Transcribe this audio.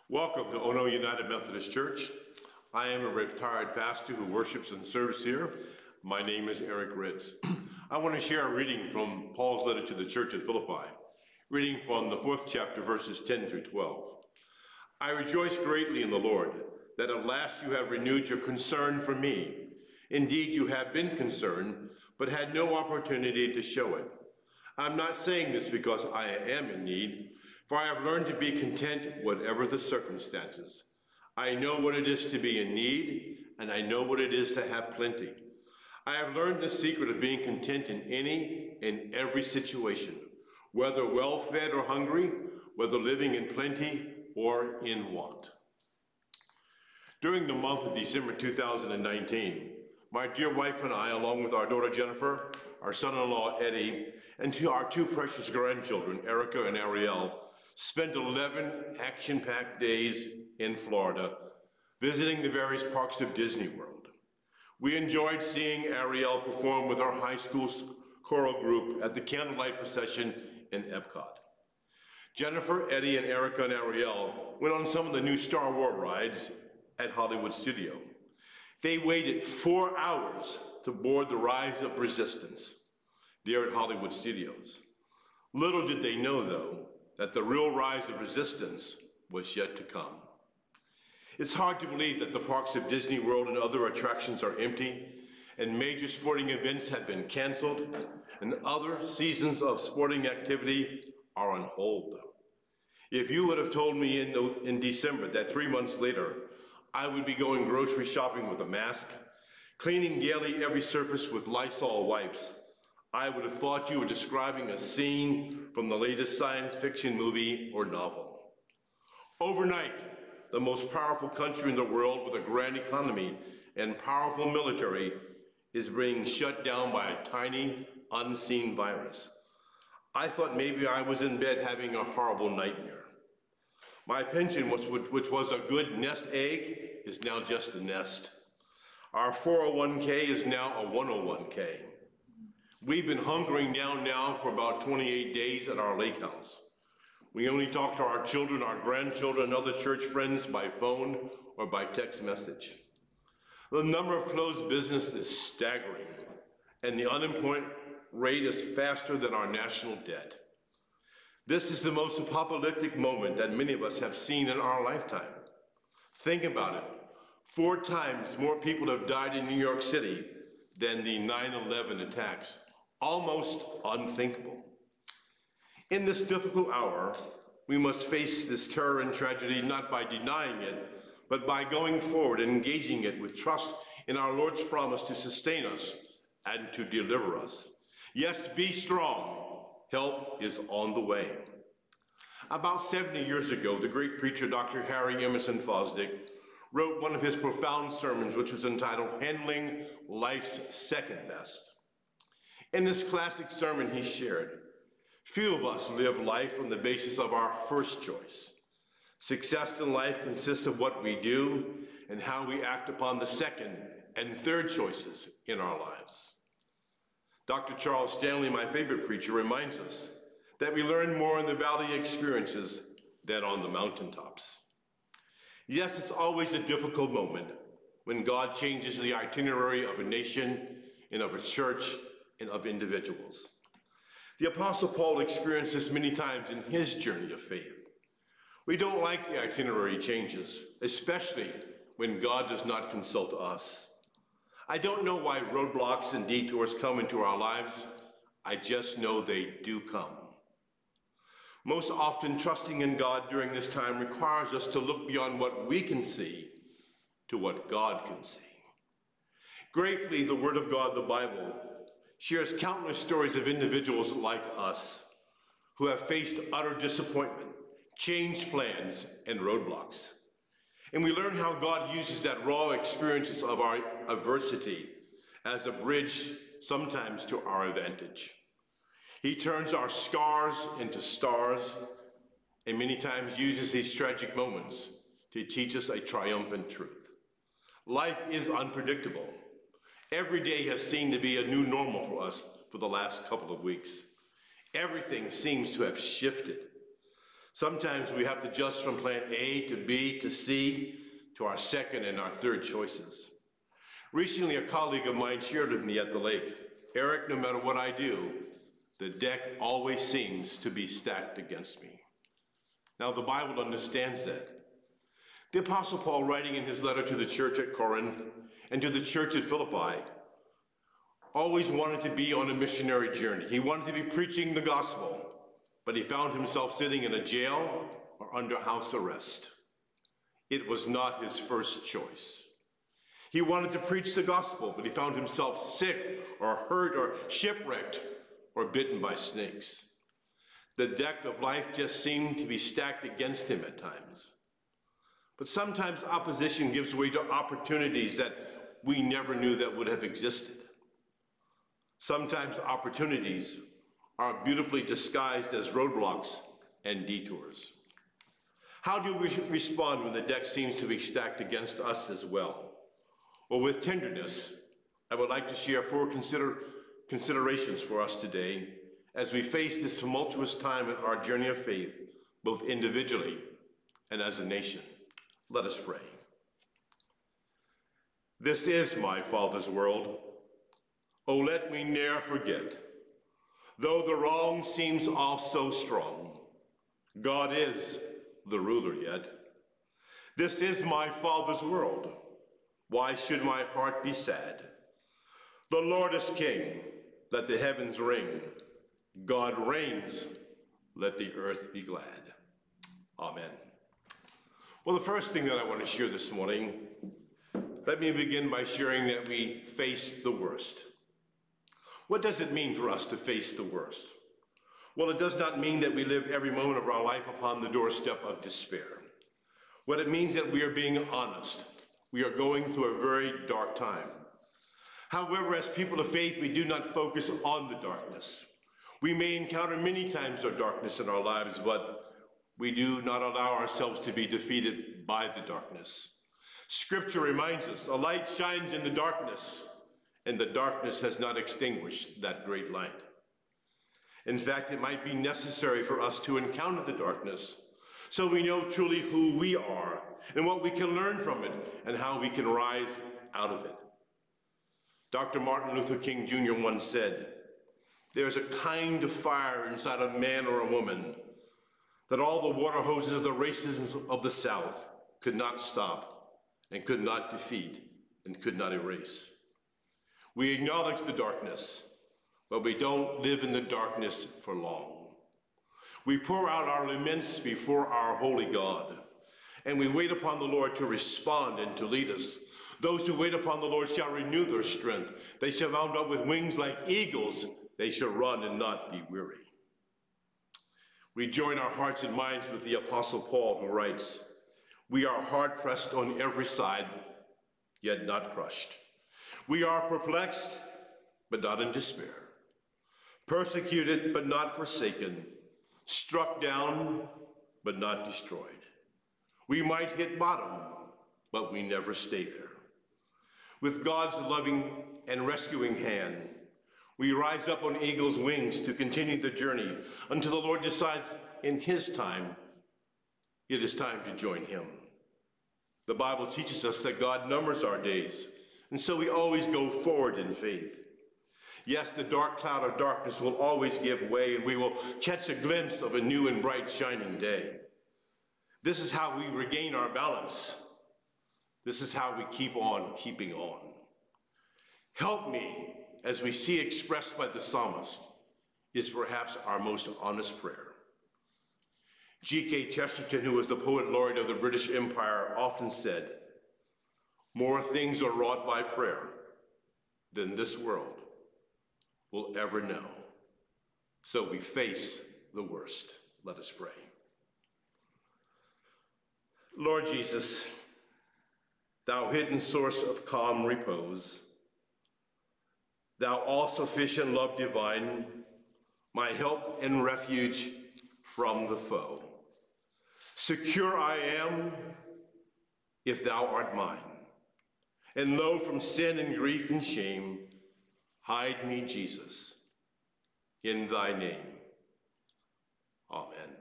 Welcome to Ono United Methodist Church. I am a retired pastor who worships and serves here. My name is Pastor Ritz. I want to share a reading from Paul's letter to the church at Philippi, reading from the 4th chapter, verses 10 through 12. I rejoice greatly in the Lord that at last you have renewed your concern for me. Indeed, you have been concerned, but had no opportunity to show it. I'm not saying this because I am in need, for I have learned to be content whatever the circumstances. I know what it is to be in need, and I know what it is to have plenty. I have learned the secret of being content in any and every situation, whether well-fed or hungry, whether living in plenty or in want. During the month of December 2019, my dear wife and I, along with our daughter Jennifer, our son-in-law Eddie, and our two precious grandchildren, Erica and Ariel, spent 11 action-packed days in Florida, visiting the various parks of Disney World. We enjoyed seeing Ariel perform with our high school choral group at the candlelight procession in Epcot. Jennifer, Eddie, and Erica and Ariel went on some of the new Star Wars rides at Hollywood Studio. They waited 4 hours to board the Rise of Resistance there at Hollywood Studios. Little did they know, though, that the real rise of resistance was yet to come. It's hard to believe that the parks of Disney World and other attractions are empty, and major sporting events have been canceled, and other seasons of sporting activity are on hold. If you would have told me in December that 3 months later, I would be going grocery shopping with a mask, cleaning daily every surface with Lysol wipes, I would have thought you were describing a scene from the latest science fiction movie or novel. Overnight, the most powerful country in the world with a grand economy and powerful military is being shut down by a tiny, unseen virus. I thought maybe I was in bed having a horrible nightmare. My pension, which was a good nest egg, is now just a nest. Our 401k is now a 101k. We've been hunkering down now for about 28 days at our lake house. We only talk to our children, our grandchildren, and other church friends by phone or by text message. The number of closed businesses is staggering, and the unemployment rate is faster than our national debt. This is the most apocalyptic moment that many of us have seen in our lifetime. Think about it. 4 times more people have died in New York City than the 9/11 attacks. Almost unthinkable. In this difficult hour, we must face this terror and tragedy not by denying it, but by going forward and engaging it with trust in our Lord's promise to sustain us and to deliver us. Yes, be strong. Help is on the way. About 70 years ago, the great preacher Dr. Harry Emerson Fosdick wrote one of his profound sermons, which was entitled Handling Life's Second Best. In this classic sermon he shared, few of us live life on the basis of our first choice. Success in life consists of what we do and how we act upon the second and third choices in our lives. Dr. Charles Stanley, my favorite preacher, reminds us that we learn more in the valley experiences than on the mountaintops. Yes, it's always a difficult moment when God changes the itinerary of a nation and of a church and of individuals. The Apostle Paul experienced this many times in his journey of faith. We don't like the itinerary changes, especially when God does not consult us. I don't know why roadblocks and detours come into our lives. I just know they do come. Most often, trusting in God during this time requires us to look beyond what we can see to what God can see. Gratefully, the Word of God, the Bible, shares countless stories of individuals like us who have faced utter disappointment, changed plans, and roadblocks. And we learn how God uses that raw experiences of our adversity as a bridge sometimes to our advantage. He turns our scars into stars and many times uses these tragic moments to teach us a triumphant truth. Life is unpredictable. Every day has seemed to be a new normal for us for the last couple of weeks. Everything seems to have shifted. Sometimes we have to adjust from plan A to B to C to our second and our third choices. Recently, a colleague of mine shared with me at the lake, "Eric, no matter what I do, the deck always seems to be stacked against me." Now, the Bible understands that. The Apostle Paul, writing in his letter to the church at Corinth and to the church at Philippi, always wanted to be on a missionary journey. He wanted to be preaching the gospel, but he found himself sitting in a jail or under house arrest. It was not his first choice. He wanted to preach the gospel, but he found himself sick or hurt or shipwrecked or bitten by snakes. The deck of life just seemed to be stacked against him at times. But sometimes opposition gives way to opportunities that we never knew that would have existed. Sometimes opportunities are beautifully disguised as roadblocks and detours. How do we respond when the deck seems to be stacked against us as well? Well, with tenderness, I would like to share 4 considerations for us today as we face this tumultuous time in our journey of faith, both individually and as a nation. Let us pray. This is my Father's world. Oh, let me ne'er forget, though the wrong seems all so strong, God is the ruler yet. This is my Father's world. Why should my heart be sad? The Lord is King, let the heavens ring. God reigns, let the earth be glad. Amen. Well, the first thing that I want to share this morning, let me begin by sharing that we face the worst. What does it mean for us to face the worst? Well, it does not mean that we live every moment of our life upon the doorstep of despair. What it means that we are being honest. We are going through a very dark time. However, as people of faith, we do not focus on the darkness. We may encounter many times of darkness in our lives, but we do not allow ourselves to be defeated by the darkness. Scripture reminds us, a light shines in the darkness, and the darkness has not extinguished that great light. In fact, it might be necessary for us to encounter the darkness so we know truly who we are and what we can learn from it and how we can rise out of it. Dr. Martin Luther King Jr. once said, "There's a kind of fire inside a man or a woman that all the water hoses of the racism of the South could not stop and could not defeat and could not erase." We acknowledge the darkness, but we don't live in the darkness for long. We pour out our laments before our holy God, and we wait upon the Lord to respond and to lead us. Those who wait upon the Lord shall renew their strength. They shall mount up with wings like eagles. They shall run and not be weary. We join our hearts and minds with the Apostle Paul, who writes, "We are hard-pressed on every side, yet not crushed. We are perplexed, but not in despair. Persecuted, but not forsaken. Struck down, but not destroyed. We might hit bottom, but we never stay there. With God's loving and rescuing hand, we rise up on eagle's wings to continue the journey until the Lord decides in his time it is time to join him. The Bible teaches us that God numbers our days, and so we always go forward in faith. Yes, the dark cloud of darkness will always give way, and we will catch a glimpse of a new and bright shining day. This is how we regain our balance. This is how we keep on keeping on. Help me, as we see expressed by the psalmist, is perhaps our most honest prayer. G.K. Chesterton, who was the poet laureate of the British Empire, often said, "More things are wrought by prayer than this world will ever know." So we face the worst. Let us pray. Lord Jesus, thou hidden source of calm repose, thou all-sufficient love divine, my help and refuge from the foe. Secure I am if thou art mine, and lo, from sin and grief and shame, hide me, Jesus, in thy name. Amen.